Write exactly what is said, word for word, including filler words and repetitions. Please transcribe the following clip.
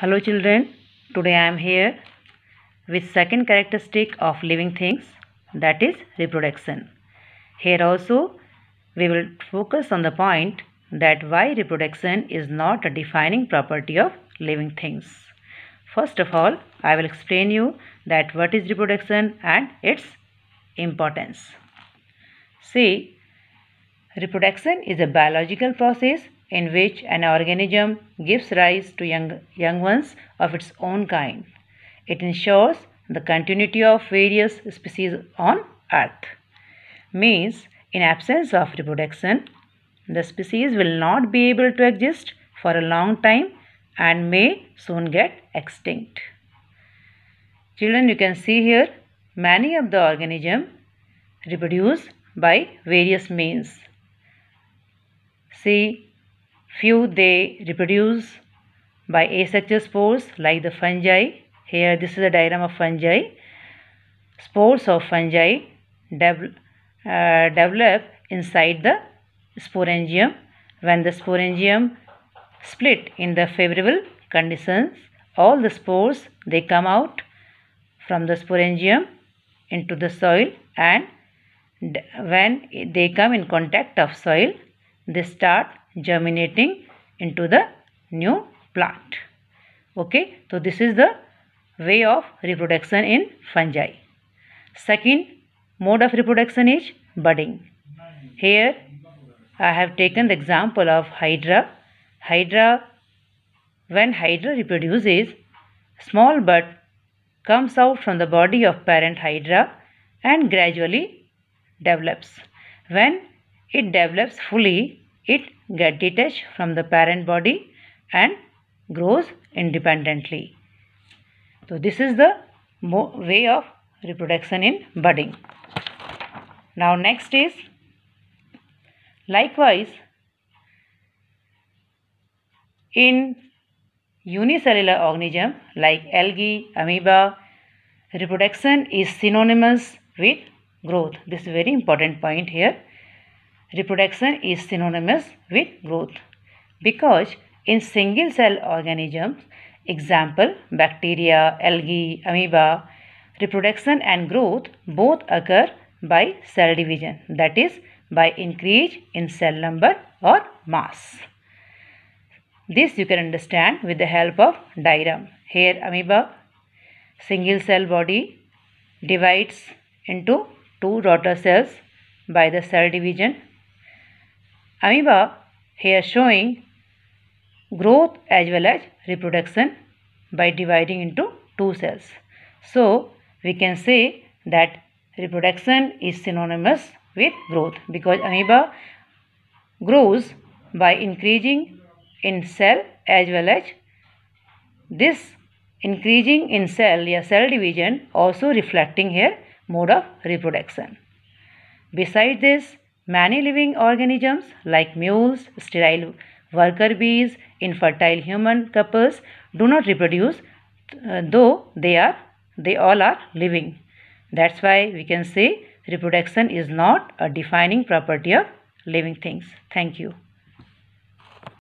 Hello children, today I am here with second characteristic of living things, that is reproduction. Here also we will focus on the point that why reproduction is not a defining property of living things. First of all, I will explain you that what is reproduction and its importance. See, reproduction is a biological process in which an organism gives rise to young, young ones of its own kind. It ensures the continuity of various species on Earth. Means, in absence of reproduction, the species will not be able to exist for a long time and may soon get extinct. Children, you can see here many of the organisms reproduce by various means. See, few they reproduce by asexual spores like the fungi. Here this is a diagram of fungi. Spores of fungi dev uh, develop inside the sporangium. When the sporangium split in the favorable conditions, all the spores they come out from the sporangium into the soil, and when they come in contact of soil, they start germinating into the new plant. Okay, so this is the way of reproduction in fungi. Second mode of reproduction is budding. Here I have taken the example of Hydra. Hydra, when Hydra reproduces, small bud comes out from the body of parent Hydra and gradually develops. When it develops fully, it gets detached from the parent body and grows independently. So this is the way of reproduction in budding. Now next is, likewise, in unicellular organism like algae, amoeba, reproduction is synonymous with growth. This is a very important point here. Reproduction is synonymous with growth because in single cell organisms, example bacteria, algae, amoeba, reproduction and growth both occur by cell division, that is by increase in cell number or mass. This you can understand with the help of diagram. Here amoeba, single cell body, divides into two daughter cells by the cell division. Amoeba here showing growth as well as reproduction by dividing into two cells. So we can say that reproduction is synonymous with growth because amoeba grows by increasing in cell as well as this increasing in cell or cell division also reflecting here mode of reproduction. Besides this, many living organisms like mules, sterile worker bees, infertile human couples do not reproduce, uh, though they are they all are living. That's why we can say reproduction is not a defining property of living things. Thank you.